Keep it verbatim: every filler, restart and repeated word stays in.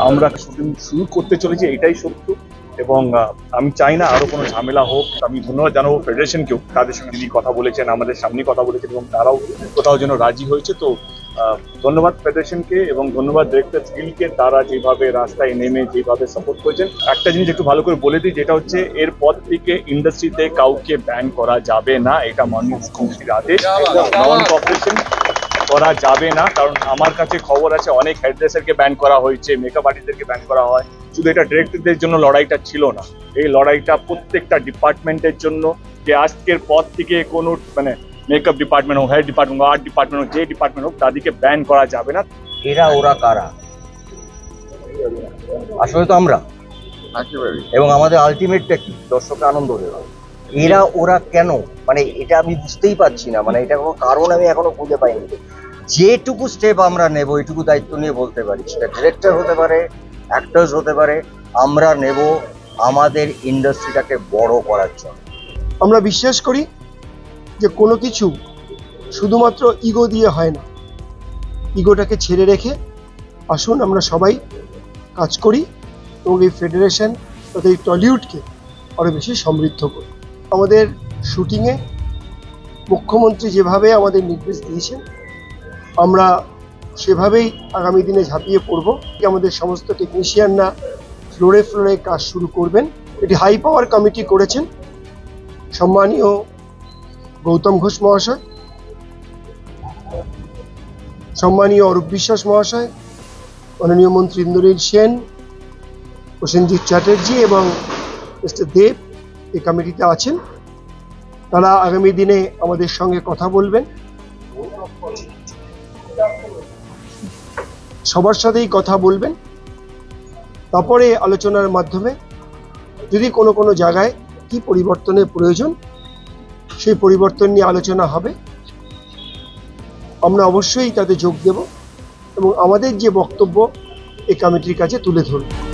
আমরা শুটিং শুরু করতে চলেছি, এটাই সত্য। এবং আমি চাই না আরো কোনো ঝামেলা হোক। আমি ধন্যবাদ জানাবো ফেডারেশনকেও, তাদের সঙ্গে যিনি কথা বলেছেন, আমাদের সামনে কথা বলেছেন এবং তারাও কোথাও যেন রাজি হয়েছে। তো ধন্যবাদ ফেডারেশনকে এবং ধন্যবাদ ডিরেক্টর গিল্ডকে, তারা যেভাবে রাস্তায় নেমে যেভাবে সাপোর্ট করেছেন। একটা জিনিস একটু ভালো করে বলে দিই, যেটা হচ্ছে এরপর থেকে ইন্ডাস্ট্রিতে কাউকে ব্যান করা যাবে না, এটা মাননীয় মুখ্যমন্ত্রীর আদেশ। নন কর্পোরেশন করা যাবে না, কারণ আমার কাছে খবর আছে অনেক হেয়ারড্রেসারকে ব্যান করা হয়েছে, মেকআপ আর্টিস্টদেরকে ব্যান করা হয়। শুধু এটা ডিরেক্টরদের জন্য লড়াইটা ছিল না, এই লড়াইটা প্রত্যেকটা ডিপার্টমেন্টের জন্য, যে আজকের পর থেকে কোনো মানে মেকআপ ডিপার্টমেন্ট হোক, হেয়ার ডিপার্টমেন্ট হোক, আর্ট ডিপার্টমেন্ট হোক, যে ডিপার্টমেন্ট হোক, তাদেরকে ব্যান করা যাবে না। এরা ওরা কারা? আসলে তো আমরা, এবং আমাদের আলটিমেটটা কি? দর্শককে আনন্দ দেওয়া। এরা ওরা কেন, মানে এটা আমি বুঝতেই পারছি না, মানে এটা কোনো কারণ আমি এখনো খুঁজে পাইনি। যেটুকু স্টেপ আমরা নেব, এইটুকু দায়িত্ব নিয়ে বলতে পারি, সেটা ডিরেক্টর হতে পারে, অ্যাক্টার্স হতে পারে, আমরা নেব আমাদের ইন্ডাস্ট্রিটাকে বড় করার জন্য। আমরা বিশ্বাস করি যে কোনো কিছু শুধুমাত্র ইগো দিয়ে হয় না, ইগোটাকে ছেড়ে রেখে আসুন আমরা সবাই কাজ করি এবং এই ফেডারেশন তথা এই টলিউডকে আরও বেশি সমৃদ্ধ করি। আমাদের শুটিংয়ে মুখ্যমন্ত্রী যেভাবে আমাদের নির্দেশ দিয়েছেন, আমরা সেভাবেই আগামী দিনে ঝাঁপিয়ে পড়ব। আমাদের সমস্ত টেকনিশিয়ানরা ফ্লোরে ফ্লোরে কাজ শুরু করবেন। এটি হাই পাওয়ার কমিটি করেছেন সম্মানীয় গৌতম ঘোষ মহাশয়, সম্মানীয় অরূপ বিশ্বাস মহাশয়, মাননীয় মন্ত্রী ইন্দ্রনীল সেন, প্রসেনজিৎ চ্যাটার্জি এবং মিস্টার দেব এই কমিটিতে আছেন। তারা আগামী দিনে আমাদের সঙ্গে কথা বলবেন, সবার সাথেই কথা বলবেন। তারপরে আলোচনার মাধ্যমে যদি কোনো কোনো জায়গায় কি পরিবর্তনের প্রয়োজন, সেই পরিবর্তন নিয়ে আলোচনা হবে। আমরা অবশ্যই তাতে যোগ দেব এবং আমাদের যে বক্তব্য এই কমিটির কাছে তুলে ধরব।